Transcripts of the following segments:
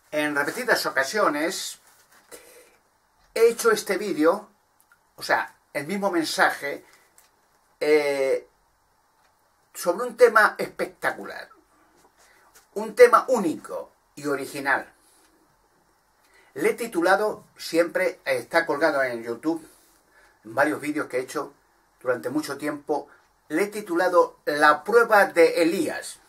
En repetidas ocasiones he hecho este vídeo, o sea, el mismo mensaje, sobre un tema espectacular, un tema único y original. Le he titulado, siempre está colgado en YouTube, en varios vídeos que he hecho durante mucho tiempo, le he titulado La prueba de Elías.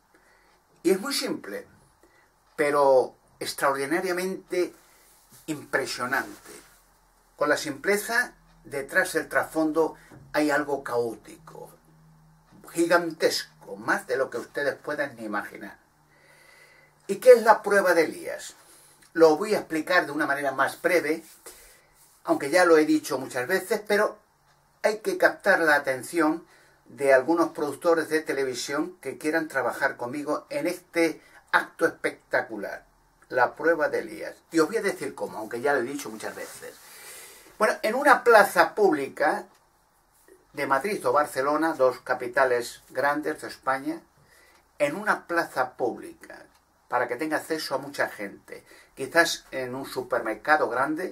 Y es muy simple, pero extraordinariamente impresionante. Con la simpleza, detrás del trasfondo hay algo caótico, gigantesco, más de lo que ustedes puedan ni imaginar. ¿Y qué es la prueba de Elías? Lo voy a explicar de una manera más breve, aunque ya lo he dicho muchas veces, pero hay que captar la atención de algunos productores de televisión que quieran trabajar conmigo en este acto espectacular, la prueba de Elías. Y os voy a decir cómo, aunque ya lo he dicho muchas veces. Bueno, en una plaza pública de Madrid o Barcelona, dos capitales grandes de España, en una plaza pública, para que tenga acceso a mucha gente, quizás en un supermercado grande,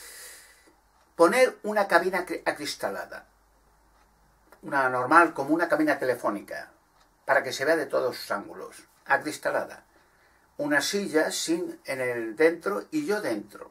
poner una cabina acristalada, una normal, como una cabina telefónica, para que se vea de todos sus ángulos, acristalada. Una silla en el dentro y yo dentro.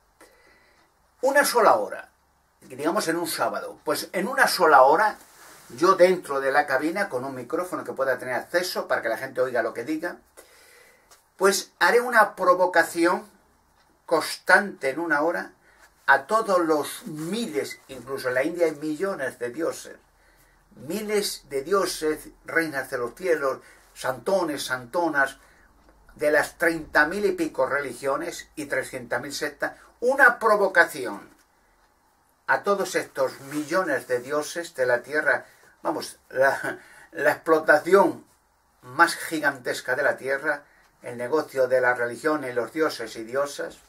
Una sola hora, digamos en un sábado, pues en una sola hora, yo dentro de la cabina, con un micrófono que pueda tener acceso para que la gente oiga lo que diga, pues haré una provocación constante en una hora a todos los miles, incluso en la India hay millones de dioses, miles de dioses, reinas de los cielos, santones, santonas, de las 30.000 y pico religiones y 300.000 sectas, una provocación a todos estos millones de dioses de la tierra, vamos, la explotación más gigantesca de la tierra, el negocio de la religión y los dioses y diosas,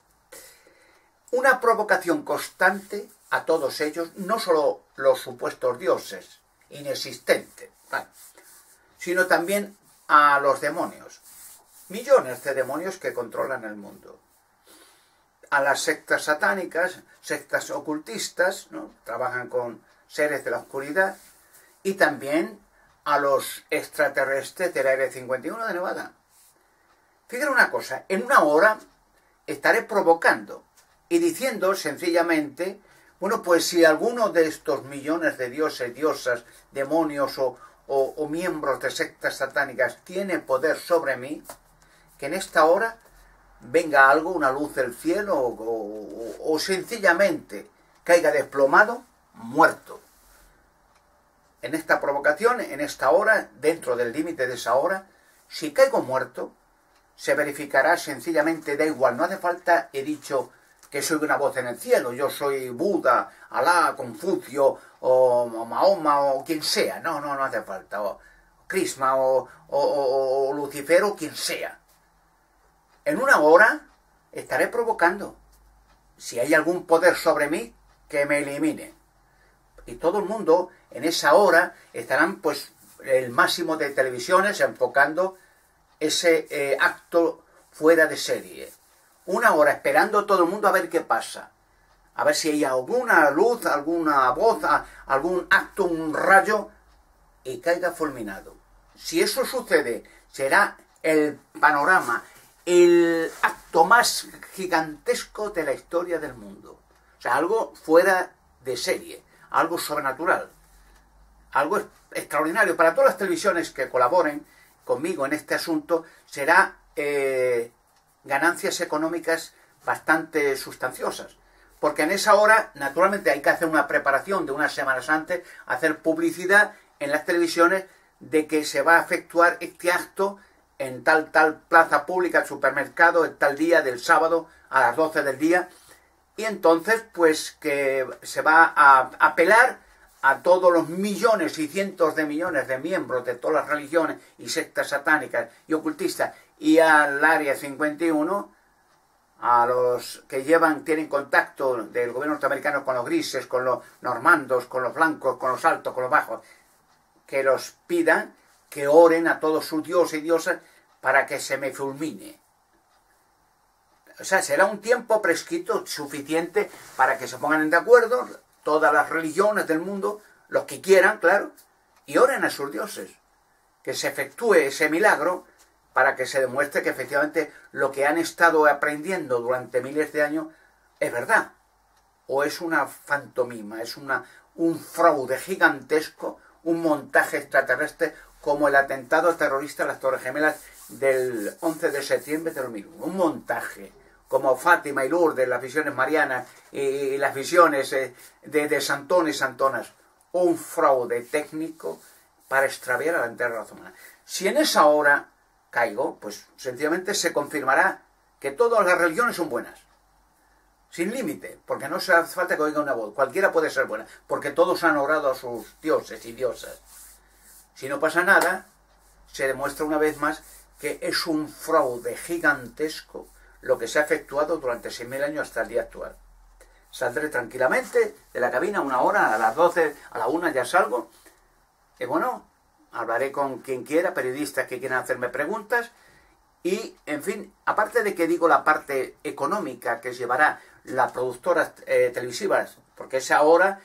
una provocación constante a todos ellos, no solo los supuestos dioses, inexistentes, ¿vale?, sino también a los demonios, millones de demonios que controlan el mundo, a las sectas satánicas, sectas ocultistas, ¿no?, trabajan con seres de la oscuridad, y también a los extraterrestres del Área 51 de Nevada. Fíjate una cosa, en una hora estaré provocando y diciendo sencillamente, bueno, pues si alguno de estos millones de dioses, diosas, demonios o miembros de sectas satánicas tiene poder sobre mí, que en esta hora venga algo, una luz del cielo o sencillamente caiga desplomado, muerto. En esta provocación, en esta hora, dentro del límite de esa hora, si caigo muerto, se verificará sencillamente, da igual, no hace falta, he dicho que soy una voz en el cielo, yo soy Buda, Alá, Confucio, o Mahoma, o quien sea, no hace falta, o Krishna, o Lucifer, o quien sea. En una hora estaré provocando, si hay algún poder sobre mí, que me elimine. Y todo el mundo, en esa hora, estarán, pues, el máximo de televisiones enfocando ese acto fuera de serie. Una hora esperando todo el mundo a ver qué pasa. A ver si hay alguna luz, alguna voz, algún acto, un rayo, y caiga fulminado. Si eso sucede, será el panorama, el acto más gigantesco de la historia del mundo. O sea, algo fuera de serie, algo sobrenatural, algo extraordinario. Para todas las televisiones que colaboren conmigo en este asunto, será ganancias económicas bastante sustanciosas. Porque en esa hora, naturalmente, hay que hacer una preparación de unas semanas antes, hacer publicidad en las televisiones de que se va a efectuar este acto en tal plaza pública, supermercado, en tal día del sábado a las 12 del día. Y entonces, pues, que se va a apelar a todos los millones y cientos de millones de miembros de todas las religiones y sectas satánicas y ocultistas y al Área 51, a los que tienen contacto del gobierno norteamericano con los grises, con los normandos, con los blancos, con los altos, con los bajos, que los pidan que oren a todos sus dioses y diosas para que se me fulmine. O sea, será un tiempo prescrito suficiente para que se pongan de acuerdo todas las religiones del mundo, los que quieran, claro, y oren a sus dioses. Que se efectúe ese milagro para que se demuestre que efectivamente lo que han estado aprendiendo durante miles de años es verdad. O es una fantomima, es un fraude gigantesco, un montaje extraterrestre como el atentado terrorista a las Torres Gemelas del 11 de septiembre de 2001. Un montaje como Fátima y Lourdes, las visiones marianas y las visiones de Santón y Santonas. Un fraude técnico para extraviar a la entera raza humana. Si en esa hora caigo, pues sencillamente se confirmará que todas las religiones son buenas. Sin límite, porque no hace falta que oiga una voz. Cualquiera puede ser buena, porque todos han orado a sus dioses y diosas. Si no pasa nada, se demuestra una vez más que es un fraude gigantesco lo que se ha efectuado durante 6.000 años hasta el día actual. Saldré tranquilamente de la cabina una hora, a las 12, a la 1 ya salgo. Y bueno, hablaré con quien quiera, periodistas que quieran hacerme preguntas. Y, en fin, aparte de que digo la parte económica que llevará las productoras televisivas, porque esa hora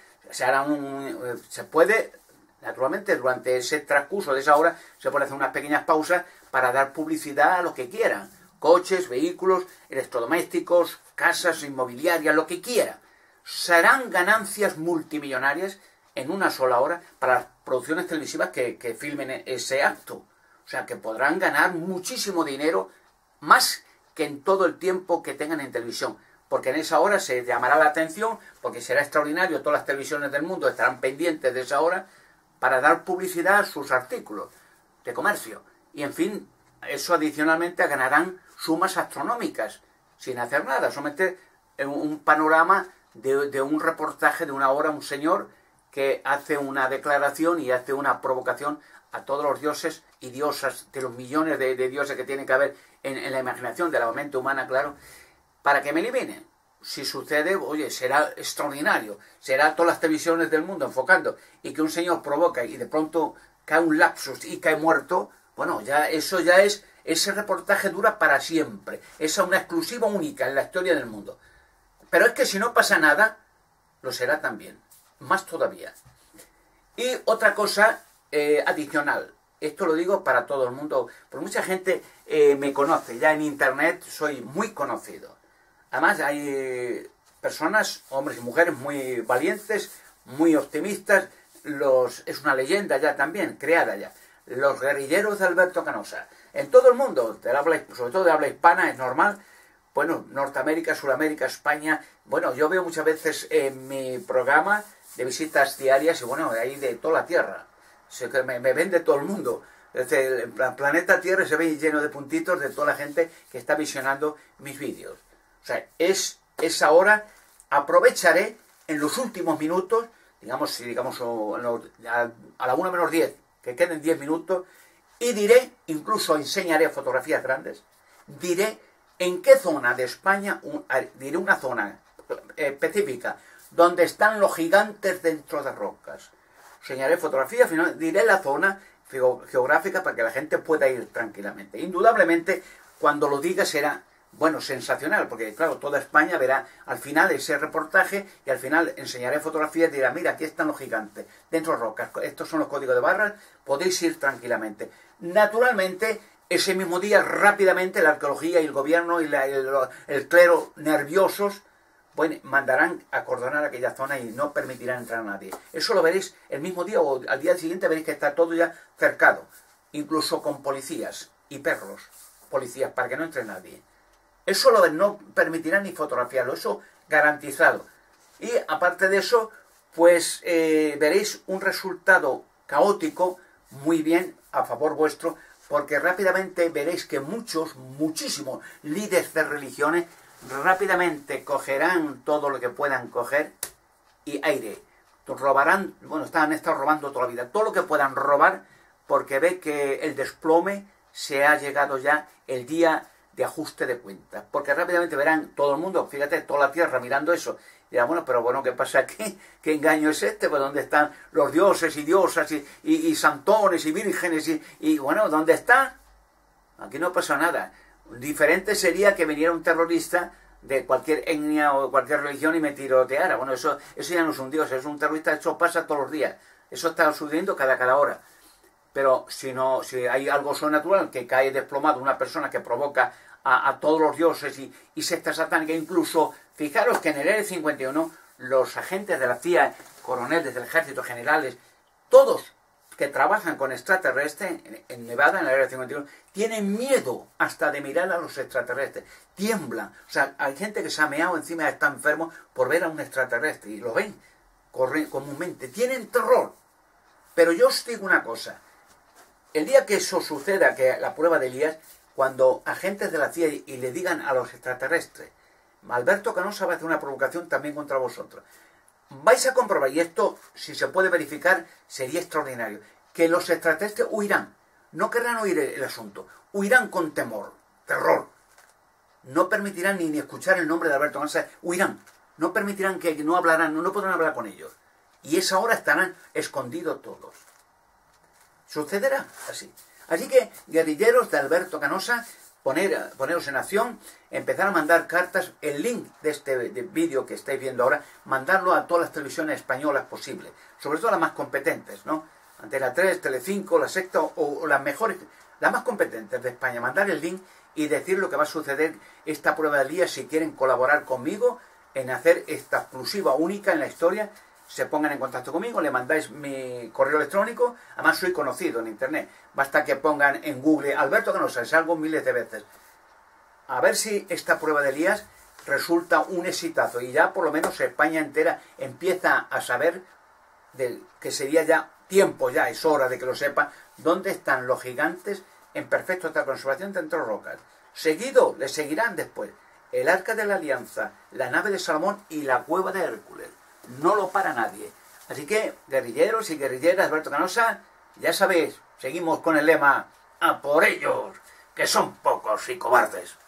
se puede, naturalmente, durante ese transcurso de esa hora, se puede hacer unas pequeñas pausas para dar publicidad a lo que quieran. Coches, vehículos, electrodomésticos, casas inmobiliarias, lo que quiera. Serán ganancias multimillonarias en una sola hora para las producciones televisivas que filmen ese acto. O sea, que podrán ganar muchísimo dinero, más que en todo el tiempo que tengan en televisión. Porque en esa hora se llamará la atención, porque será extraordinario, todas las televisiones del mundo estarán pendientes de esa hora para dar publicidad a sus artículos de comercio. Y en fin, eso adicionalmente ganarán sumas astronómicas, sin hacer nada, solamente un panorama de un reportaje de una hora, un señor que hace una declaración y hace una provocación a todos los dioses y diosas, de los millones de dioses que tiene que haber en la imaginación de la mente humana, claro, para que me eliminen. Si sucede, oye, será extraordinario, será todas las televisiones del mundo enfocando, y que un señor provoca y de pronto cae un lapsus y cae muerto, bueno, ya eso ya es, ese reportaje dura para siempre, es una exclusiva única en la historia del mundo. Pero es que si no pasa nada, lo será también, más todavía. Y otra cosa adicional, esto lo digo para todo el mundo, porque mucha gente me conoce, ya en internet soy muy conocido. Además hay personas, hombres y mujeres muy valientes, muy optimistas, es una leyenda ya también, creada ya, los guerrilleros de Alberto Canosa. En todo el mundo, sobre todo de habla hispana, es normal. Bueno, Norteamérica, Sudamérica, España. Bueno, yo veo muchas veces en mi programa de visitas diarias, y bueno, de ahí de toda la Tierra. Me ven de todo el mundo. Desde el planeta Tierra se ve lleno de puntitos de toda la gente que está visionando mis vídeos. O sea, esa hora aprovecharé en los últimos minutos, digamos a la 1 menos 10, que queden 10 minutos, y diré, incluso enseñaré fotografías grandes, diré en qué zona de España, diré una zona específica, donde están los gigantes dentro de rocas. Enseñaré fotografías, diré la zona geográfica para que la gente pueda ir tranquilamente. Indudablemente, cuando lo diga será, bueno, sensacional, porque claro, toda España verá al final ese reportaje y al final enseñaré fotografías y dirá, mira, aquí están los gigantes, dentro de rocas, estos son los códigos de barras, podéis ir tranquilamente. Naturalmente, ese mismo día, rápidamente, la arqueología y el gobierno y el clero nerviosos, bueno, mandarán a acordonar aquella zona y no permitirán entrar a nadie. Eso lo veréis el mismo día o al día siguiente veréis que está todo ya cercado, incluso con policías y perros, policías, para que no entre nadie. Eso no permitirán ni fotografiarlo, eso garantizado. Y aparte de eso, pues veréis un resultado caótico muy bien a favor vuestro, porque rápidamente veréis que muchísimos líderes de religiones rápidamente cogerán todo lo que puedan coger y aire. Robarán, bueno, han estado robando toda la vida, todo lo que puedan robar, porque ve que el desplome se ha llegado ya el día de ajuste de cuentas, porque rápidamente verán todo el mundo, fíjate, toda la tierra mirando eso, y dirán, bueno, pero bueno, ¿qué pasa aquí? ¿Qué engaño es este? Pues ¿dónde están los dioses y diosas y santones y vírgenes y bueno, ¿dónde está? Aquí no pasa nada. Diferente sería que viniera un terrorista de cualquier etnia o cualquier religión y me tiroteara. Bueno, eso ya no es un dios, es un terrorista, eso pasa todos los días. Eso está sucediendo cada hora. Pero si hay algo sobrenatural que cae desplomado, una persona que provoca a todos los dioses y sectas satánicas, incluso, fijaros que en el Área 51, los agentes de la CIA, coroneles del ejército, generales, todos que trabajan con extraterrestres en Nevada, en el Área 51, tienen miedo hasta de mirar a los extraterrestres, tiemblan. O sea, hay gente que se ha meado encima, está enfermo por ver a un extraterrestre y lo ven comúnmente, tienen terror. Pero yo os digo una cosa, el día que eso suceda, que la prueba de Elías, cuando agentes de la CIA y le digan a los extraterrestres, Alberto Canosa va a hacer una provocación también contra vosotros, vais a comprobar, y esto, si se puede verificar, sería extraordinario, que los extraterrestres huirán, no querrán oír el asunto, huirán con temor, terror, no permitirán ni escuchar el nombre de Alberto Canosa, huirán, no permitirán que no hablarán, no podrán hablar con ellos, y esa hora estarán escondidos todos. Sucederá así. Así que, guerrilleros de Alberto Canosa, poneros en acción, empezar a mandar cartas, el link de este vídeo que estáis viendo ahora, mandarlo a todas las televisiones españolas posibles, sobre todo las más competentes, ¿no? Antena 3, Telecinco, La Sexta o las mejores, las más competentes de España, mandar el link y decir lo que va a suceder esta prueba del día, si quieren colaborar conmigo en hacer esta exclusiva única en la historia. Se pongan en contacto conmigo, le mandáis mi correo electrónico, además soy conocido en internet, basta que pongan en Google Alberto Canosa, salgo miles de veces. A ver si esta prueba de Elías resulta un exitazo y ya por lo menos España entera empieza a saber que sería ya tiempo, ya es hora de que lo sepan, dónde están los gigantes en perfecta conservación dentro de rocas. Seguido, le seguirán después el Arca de la Alianza, la nave de Salomón y la cueva de Hércules. No lo para nadie. Así que, guerrilleros y guerrilleras, Alberto Canosa, ya sabéis, seguimos con el lema, ¡a por ellos, que son pocos y cobardes!